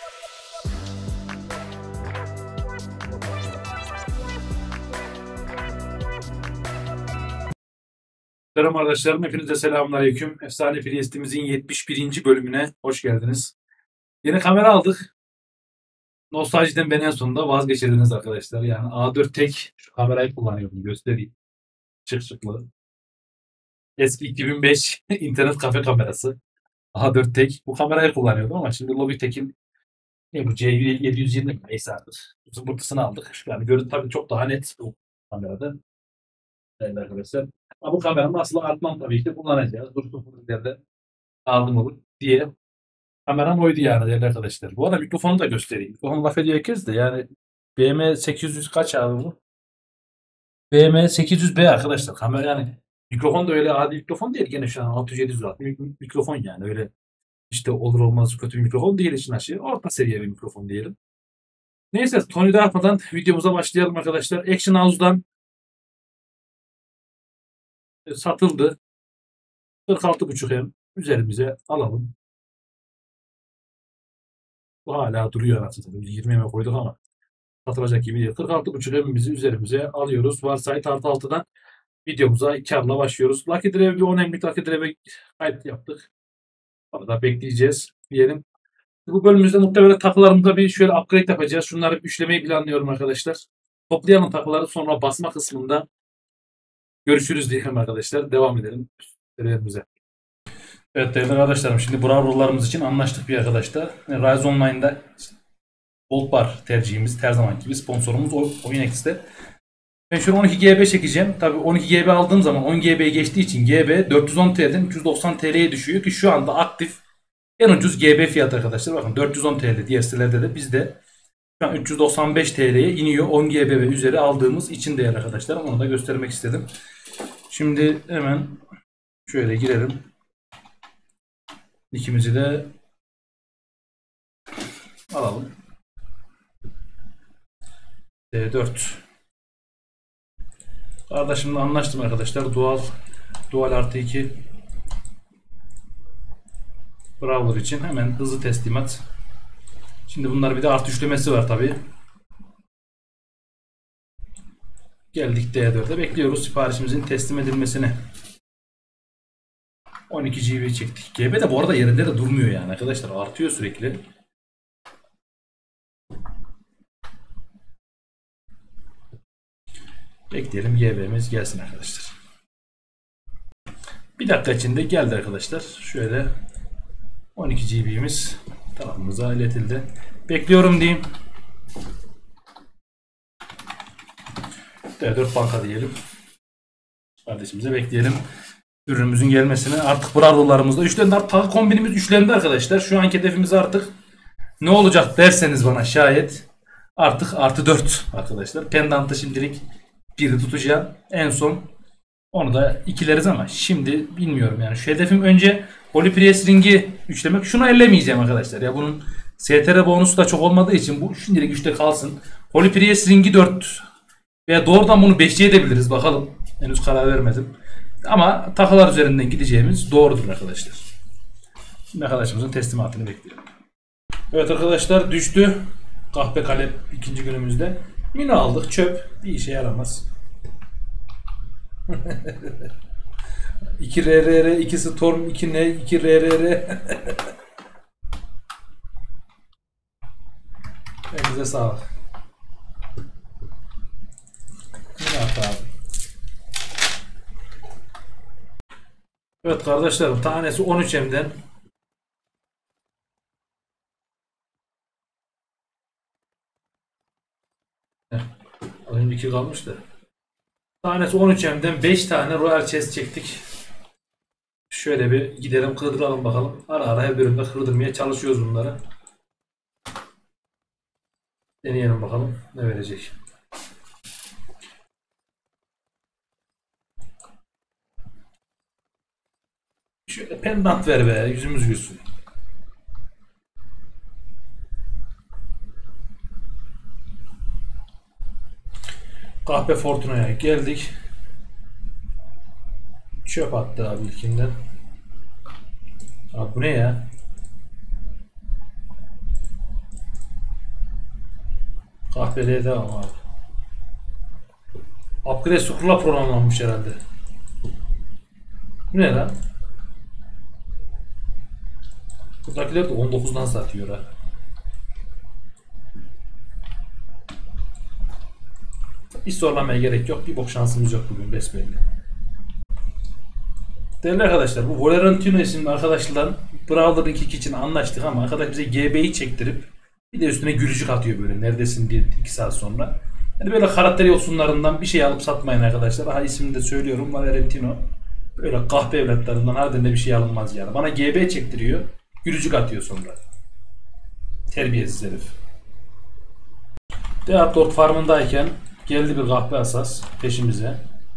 Selam arkadaşlarım, hepinize selamünaleyküm. Efsane Priest'imizin 71. bölümüne hoş geldiniz. Yeni kamera aldık. Nostaljiden beni en sonunda vazgeçirdiniz arkadaşlar. Yani A4 tek şu kamerayı kullanıyorum, göstereyim. Çık çıklı. Eski 2005 internet kafe kamerası. A4 tek. Bu kamerayı kullanıyordum ama şimdi Logitech'in bu C720 neyse artık. Zımbırtısını aldık. Yani görüntü tabii çok daha net bu kamerada. Evet arkadaşlar. Ama bu kameranın aslı Artman tabii ki kullanacağız. Dursun ileride aldım olur diye. Kameram oydu yani değerli arkadaşlar. Bu arada mikrofonu da göstereyim. Mikrofonu laf ediyor herkes de yani BM 800 kaç abi bu? BM 800B arkadaşlar. Kamera yani mikrofon da öyle adi mikrofon değil. Gene şu an 600-700 watt mikrofon yani öyle işte olur olmaz kötü bir mikrofon değil için aşağı. Orta seviye bir mikrofon diyelim. Neyse Tony dağıtmadan videomuza başlayalım arkadaşlar. Action House'dan satıldı. 46,5M üzerimize alalım. Bu hala duruyor anasını. 20'ye koyduk ama satılacak gibi değil. 46,5 emimizi üzerimize alıyoruz. Varsayt artı 6'dan videomuza karla başlıyoruz. Lucky Drive bir 10 emlik Lucky Drive'e kayıt yaptık. Orada bekleyeceğiz diyelim. Bu bölümümüzde muhtemelen takılarımıza bir şöyle upgrade yapacağız. Şunları bir üçlemeyi planlıyorum arkadaşlar. Toplayalım takıları, sonra basma kısmında görüşürüz diyelim arkadaşlar. Devam edelim serilerimize. Evet değerli arkadaşlarım, şimdi Brawler'larımız için anlaştık bir arkadaşlar. Rise Online'da Gold Bar tercihimiz her zaman gibi sponsorumuz OyunX'te. Ben şöyle 12 GB çekeceğim. Tabii 12 GB aldığım zaman 10 GB'ye geçtiği için GB 410 TL'den 390 TL'ye düşüyor ki şu anda aktif en ucuz GB fiyatı arkadaşlar. Bakın 410 TL diğer sitelerde de bizde şu an 395 TL'ye iniyor. 10 GB ve üzeri aldığımız için değerli arkadaşlar. Onu da göstermek istedim. Şimdi hemen şöyle girelim. İkimizi de alalım. D4. Kardeşimle anlaştım arkadaşlar. Dual artı 2 Brawler için hemen hızlı teslimat. Şimdi bunlar bir de artı üçlemesi var tabi. Geldik D4'e, bekliyoruz siparişimizin teslim edilmesini. 12 GB çektik. GB de bu arada yerinde de durmuyor yani arkadaşlar, artıyor sürekli. Bekleyelim GB'miz gelsin arkadaşlar. Bir dakika içinde geldi arkadaşlar. Şöyle 12 GB'miz tarafımıza iletildi. Bekliyorum diyeyim. D4 banka diyelim. Kardeşimize bekleyelim ürünümüzün gelmesini. Artık Brawler'larımızda üçlendi. Artık kombinimiz üçlendi arkadaşlar. Şu anki hedefimiz artık ne olacak derseniz bana şayet artık artı 4 arkadaşlar. Pendant'ı şimdilik 1'i tutacağım. En son onu da ikileriz ama şimdi bilmiyorum yani. Şu hedefim önce Holy Priest Ring'i üçlemek. Şunu ellemeyeceğim arkadaşlar. Ya bunun STR bonusu da çok olmadığı için bu şimdilik 3'te kalsın. Holy Priest Ring'i 4 veya doğrudan bunu 5'e edebiliriz. Bakalım. Henüz karar vermedim. Ama takılar üzerinden gideceğimiz doğrudur arkadaşlar. Şimdi arkadaşımızın teslimatını bekliyorum. Evet arkadaşlar, düştü. Kahpe kalep ikinci günümüzde. Mini aldık, çöp. Bir işe yaramaz. 2 RRR, 2 Storm, 2 N, 2 RRR. Elinize sağlık. Mini at abi. Evet kardeşlerim, tanesi 13M'den. Az önceki kalmıştı. Tanesi 13M'den 5 tane Royal Chest çektik. Şöyle bir gidelim kırdıralım bakalım. Ara ara her bölümde kırdırmaya çalışıyoruz bunları. Deneyelim bakalım ne verecek. Şöyle pendant ver be, yüzümüz gülsün. Kahpe Fortuna'ya geldik. Çöp attı abi ilkinden. Abi bu ne ya? Kahveliğe devam abi. Upgrade Scroll'a programlanmış herhalde. Bu ne lan? Buradakiler de 19'dan satıyor ha. Hiç zorlamaya gerek yok. Bir bok şansımız yok bugün besbelli. Değerli arkadaşlar, bu Valorantino isimli arkadaşlar Brawler 2 için anlaştık ama arkadaş bize GB'yi çektirip bir de üstüne gülücük atıyor böyle neredesin diye 2 saat sonra. Yani böyle karakter yosunlarından bir şey alıp satmayın arkadaşlar. Daha ismini de söylüyorum, Valorantino. Böyle kahpe evlatlarından harbiden de bir şey alınmaz yani. Bana GB çektiriyor, gülücük atıyor sonra. Terbiyesiz herif. Deat Lord farmındayken geldi bir kahpe asas peşimize.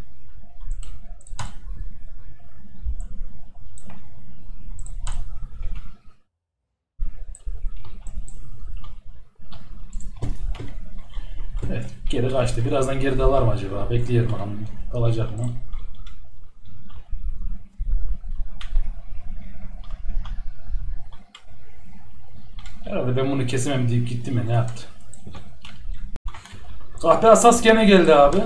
Evet, geri kaçtı. Birazdan geri dalar mı acaba? Bekleyelim bakalım. Dalacak mı? Herhalde ben bunu kesemem deyip gitti mi? Ne yaptı? Kahpe asas gene geldi abi.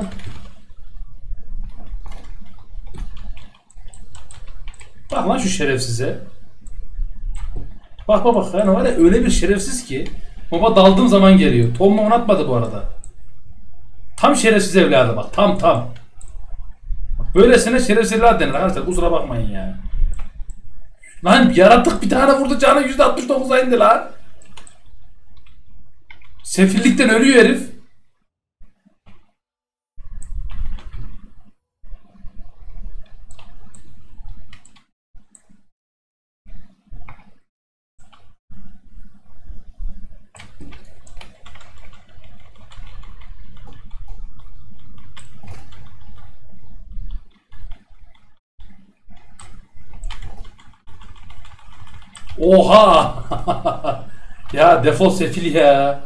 Bak lan şu şerefsize. Bak bak bak. Yani var ya öyle bir şerefsiz ki. Baba daldığım zaman geliyor. Tom atmadı bu arada. Tam şerefsiz evladı bak. Tam. Böylesine şerefsiz evlat denir arkadaşlar. Kusura bakmayın yani. Lan yaratık bir tane vurdu canı %69'a indi lan. Sefillikten ölüyor herif. Oha! Ya defol sefil ya.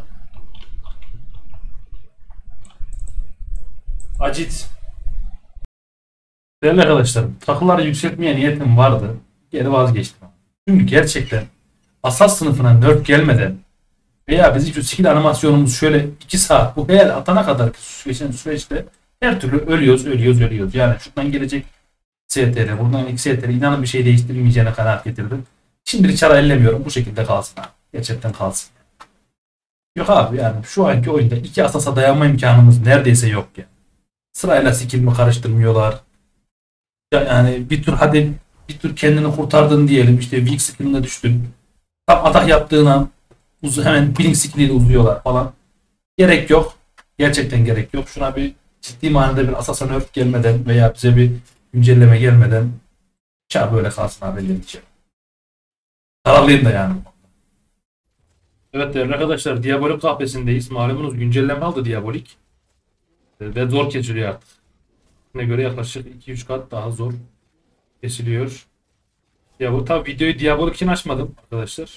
Acit. Değerli arkadaşlar, takıları yükseltmeye niyetim vardı. Geri vazgeçtim. Çünkü gerçekten asas sınıfına nerf gelmeden veya bizim şu skill animasyonumuz şöyle 2 saat bu hayal atana kadar geçen süreçte her türlü ölüyoruz. Yani şundan gelecek STR, buradan XTR inanın bir şey değiştirmeyeceğine kanaat getirdim. Şimdilik çara ellemiyorum. Bu şekilde kalsın abi. Gerçekten kalsın. Yok abi yani şu anki oyunda 2 asasa dayanma imkanımız neredeyse yok ya. Sırayla skill'imi karıştırmıyorlar. Yani bir tur hadi bir tur kendini kurtardın diyelim işte weak skill'ine düştün. Tam atak yaptığın an hemen blink skill'iyle uzuyorlar falan. Gerek yok. Gerçekten gerek yok. Şuna bir ciddi manada bir Assassin Nerf gelmeden veya bize bir güncelleme gelmeden çağ böyle kalsın abi ellerini içeri. Zararlıyım da yani. Evet değerli arkadaşlar Diabolik kahvesindeyiz. Malumunuz güncelleme aldı Diabolik. Ve zor kesiliyor artık. Ne göre yaklaşık 2-3 kat daha zor kesiliyor. Ya bu tabi videoyu Diabolik için açmadım arkadaşlar.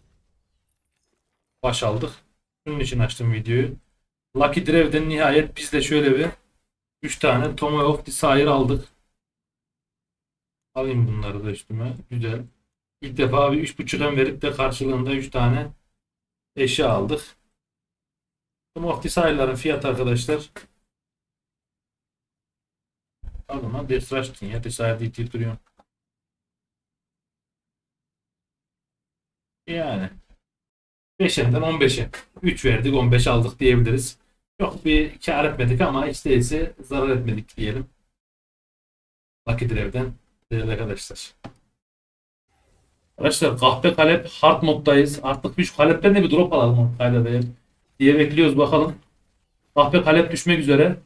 Baş aldık. Bunun için açtım videoyu. Lucky Drave'den nihayet biz de şöyle bir 3 tane Tomahawk Desire aldık. Alayım bunları da üstüme. Güzel. İlk defa bir 3.5M verip de karşılığında 3 tane eşya aldık. Tomahawk Desire'ların fiyatı arkadaşlar. Pardon lan Desrash'tın ya. Desire deyip duruyorum. Yani 5'inden 15'e 3 verdik 15 aldık diyebiliriz. Çok bir kar etmedik ama hiç değilse zarar etmedik diyelim. Lucky Drave'den değerli arkadaşlar. Arkadaşlar kahpe kalep hard moddayız. Artık bir şu kalepten de bir drop alalım kayda değer diye bekliyoruz bakalım. Kahpe kalep düşmek üzere.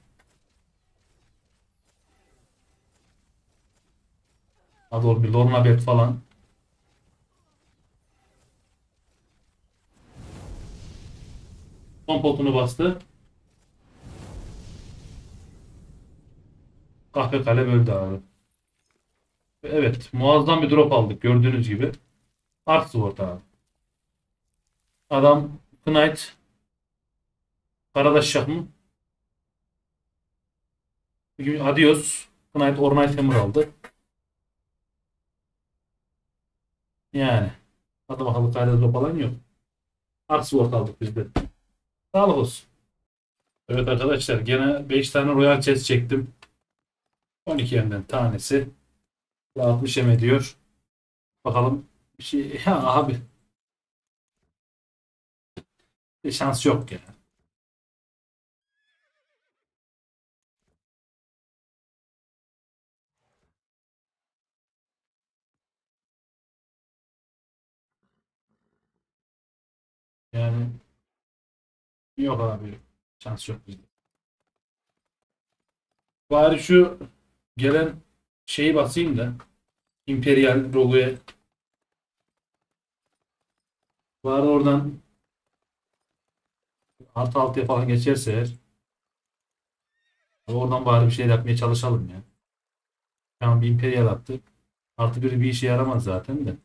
Hadi oğlum bir Lorna Bet falan. Son potunu bastı. Kahpe kalep öldü abi. Evet muazzam bir drop aldık gördüğünüz gibi. Ark Sword abi. Adam Knight Karadaş Şah mı? Bugün Adios. Knight Ornate Hammer aldı. Yani. Adam akıllı kayda drop alan yok. Ark Sword aldık biz de. Sağlık olsun. Evet arkadaşlar gene 5 tane Royal Chest çektim. 12 yenden tanesi. 60 em ediyor. Bakalım bir şey. Ya abi bir şans yok ya. Yani yok abi. Şans yok bizde. Bari şu gelen şeyi basayım da Imperial Rogue'ya. Bari oradan artı altıya falan geçerse eğer oradan bari bir şey yapmaya çalışalım ya. Tamam bir Imperial attı. Artı biri bir işe yaramaz zaten de.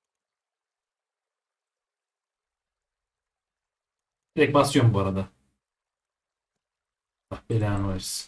Direkt basıyorum bu arada. Allah belanı versin.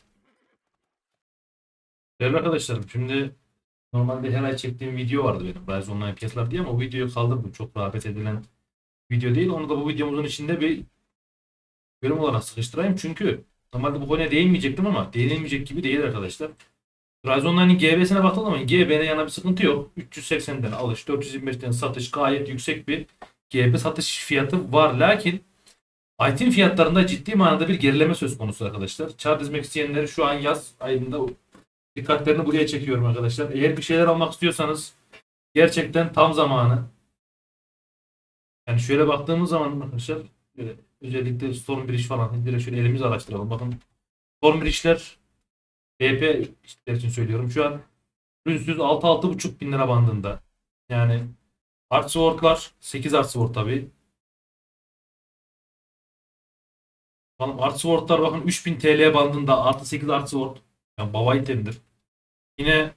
Değerli arkadaşlarım şimdi normalde her ay çektiğim video vardı benim. Rise Online Piyasalar diye ama o videoyu kaldırdım. Çok rağbet edilen video değil. Onu da bu videomuzun içinde bir bölüm olarak sıkıştırayım. Çünkü normalde bu konuya değinmeyecektim ama değinilmeyecek gibi değil arkadaşlar. Rise Online'in GB'sine baktığım zaman GB'ne yana bir sıkıntı yok. 380'den alış, 425'ten satış gayet yüksek bir GB satış fiyatı var. Lakin item fiyatlarında ciddi manada bir gerileme söz konusu arkadaşlar. Chart dizmek isteyenleri şu an yaz ayında dikkatlerini buraya çekiyorum arkadaşlar. Eğer bir şeyler almak istiyorsanız gerçekten tam zamanı. Yani şöyle baktığımız zaman arkadaşlar özellikle Stormbridge falan direkt şöyle elimizi araştıralım. Bakın Stormbridge'ler DP işler için söylüyorum. Şu an ürünsüz 6-6,5 bin lira bandında. Yani Artsword'lar 8 Artsword tabi. Bakalım Artsword'lar bakın 3000 TL bandında artı 8 Artsword. Yani baba itemdir. Yine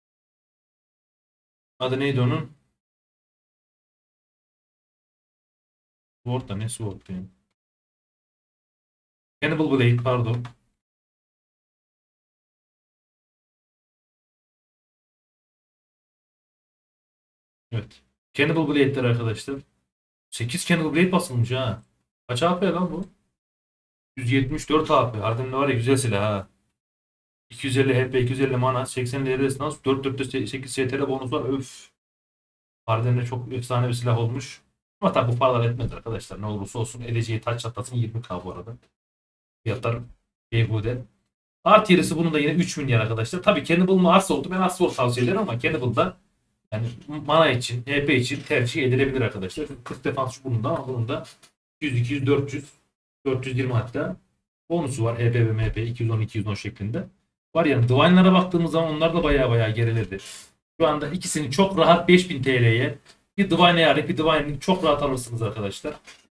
adı neydi onun? Sword da ne Sword diyeyim. Cannibal Blade pardon. Evet. Cannibal Blade'ler arkadaşlar. 8 Cannibal Blade basılmış ha. Kaç AP lan bu? 174 AP. Harbiden de var ya güzel silah ha. 250 HP, 250 mana, 80 LR esnaf, 4 8 STR bonus var. Öf. Harbiden de çok efsane bir silah olmuş. Ama tabi bu paralar etmez arkadaşlar. Ne olursa olsun edeceği taç çatlasın 20k bu arada. Fiyatlar beyhude. Art yerisi bunun da yine 3 milyar arkadaşlar. Tabi Cannibal mı Ars oldu ben Ars tavsiye ederim ama Cannibal'da yani mana için, HP için tercih edilebilir arkadaşlar. Çünkü 40 defans bunun da ama bunun da 100, 200, 400, 420 hatta bonusu var. HP ve MP 210, 210 şeklinde. Var yani Divine'lara baktığımız zaman onlar da baya geriledi. Şu anda ikisini çok rahat 5000 TL'ye bir Divine ayarı bir Divine'ı çok rahat alırsınız arkadaşlar.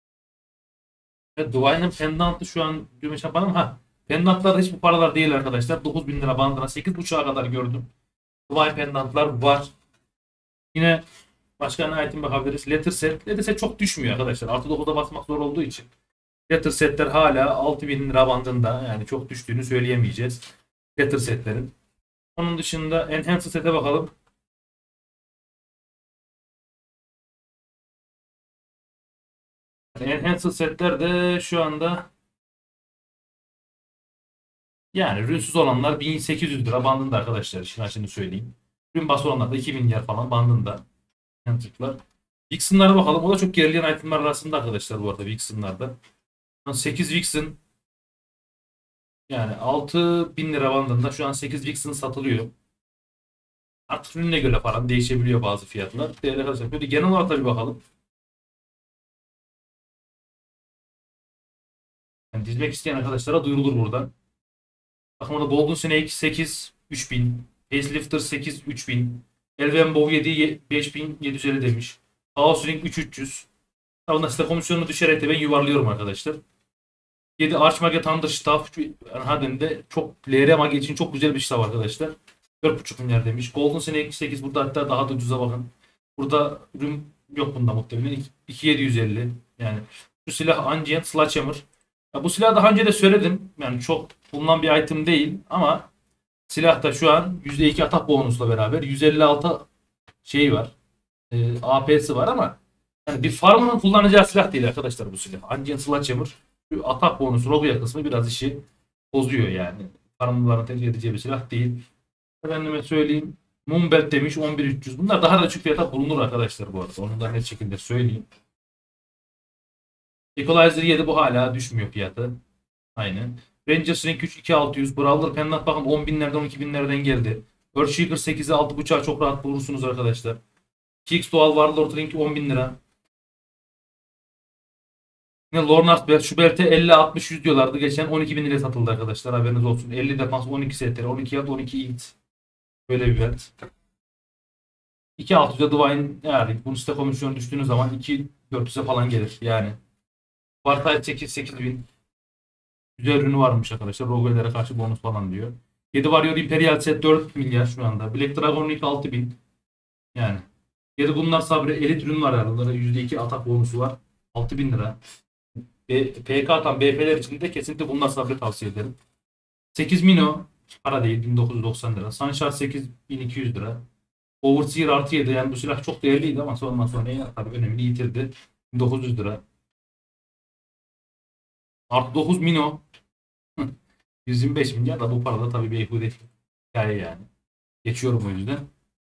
Ve Divine'ın pendantı şu an gümüş yapalım. Ha, pendantlar hiç bu paralar değil arkadaşlar. 9000 lira bandına 8.5'a kadar gördüm. Divine pendantlar var. Yine başka ne item bakabiliriz? Letter set. Letter set çok düşmüyor arkadaşlar. Artı 9'a basmak zor olduğu için. Letter setler hala 6000 lira bandında. Yani çok düştüğünü söyleyemeyeceğiz. Letter setlerin. Onun dışında Enhanced set'e bakalım. Enhanced setler de şu anda yani rünsüz olanlar 1800 lira bandında arkadaşlar. Şimdi söyleyeyim. Rün bas olanlar da 2000 yer falan bandında. Enhanced'lar. Vixen'lara bakalım. O da çok gerileyen itemler arasında arkadaşlar bu arada Vixen'larda. 8 Vixen yani 6000 lira bandında şu an 8 Vixen satılıyor. Artık ürüne göre falan değişebiliyor bazı fiyatlar. Değerli arkadaşlar böyle genel olarak tabii bakalım. Yani dizmek isteyen arkadaşlara duyurulur buradan. Bakın burada Golden Snake 8 3000. Facelifter 8 3000. Elven Bow 7 5750 demiş. Chaos Ring 3300. Ondan size komisyonu düşerek de ben yuvarlıyorum arkadaşlar. 7 Archmage Thunderstaff. Yani harbiden de çok LR Mage için çok güzel bir staff arkadaşlar. 4,5 milyar demiş. Golden Snake 8 burada hatta daha da ucuza bakın. Burada ürün yok bunda muhtemelen. 2750. Yani şu silah Ancient Sledgehammer. Ya bu silahı daha önce de söyledim. Yani çok bulunan bir item değil ama silahta şu an %2 atak bonusla beraber 156 şey var. AP'si var ama yani bir farmının kullanacağı silah değil arkadaşlar bu silah. Ancient Sledgehammer Şu atak bonusu Rogue'ya kısmı biraz işi bozuyor yani. Farmlıların tercih edeceği bir silah değil. Efendime söyleyeyim. Moonbelt demiş 11.300. Bunlar daha da düşük fiyata bulunur arkadaşlar bu arada. Onu da net şekilde söyleyeyim. Equalizer 7 bu hala düşmüyor fiyatı. Aynen. Ranger Rank 3 2600. Brawler Pendant bakın 10.000'lerden 12.000'lerden geldi. Earthshaker 8'e 6.5'a çok rahat bulursunuz arkadaşlar. Kix Doğal Warlord Rank 10.000 lira. Yine Lornard Belt. Şu belte 50-60-100 diyorlardı. Geçen 12.000 liraya satıldı arkadaşlar. Haberiniz olsun. 50 defans 12 STR 12 yard 12 int. Böyle bir belt. 2.600'e Divine yani bunun site komisyonu düştüğünüz zaman 2.400'e falan gelir yani. Vartay 8.000 güzel ürünü varmış arkadaşlar. Rogue'lere karşı bonus falan diyor. 7 Warrior Imperial Set 4 milyar şu anda. Black Dragon Link 6.000 yani. 7 bunlar sabre elit ürün var yani. Bunlara %2 atak bonusu var. 6.000 lira. PK atan BP'ler için de kesinlikle bunlar sabre tavsiye ederim. 8 Mino para değil 1990 lira. Sunshard 8.200 lira. Overseer artı 7 yani bu silah çok değerliydi ama sonra tabii önemini yitirdi. 1900 lira. Artı 9 Mino 125 milyar da bu parada tabii beyhude hikaye yani. Geçiyorum o yüzden.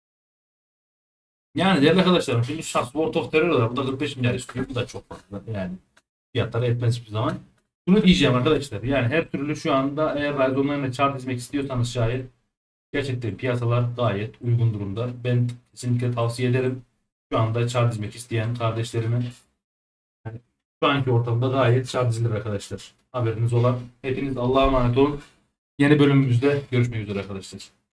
Yani değerli arkadaşlarım şimdi World of Terror var. Bu da 45 milyar istiyor. Bu da çok fazla. Yani fiyatları etmez hiçbir zaman. Bunu diyeceğim arkadaşlar. Yani her türlü şu anda eğer Rise Online'la chart dizmek istiyorsanız şayet gerçekten piyasalar gayet uygun durumda. Ben kesinlikle tavsiye ederim. Şu anda chart dizmek isteyen kardeşlerime yani şu anki ortamda gayet chart dizilir arkadaşlar. Haberiniz olan. Hepiniz Allah'a emanet olun. Yeni bölümümüzde görüşmek üzere arkadaşlar.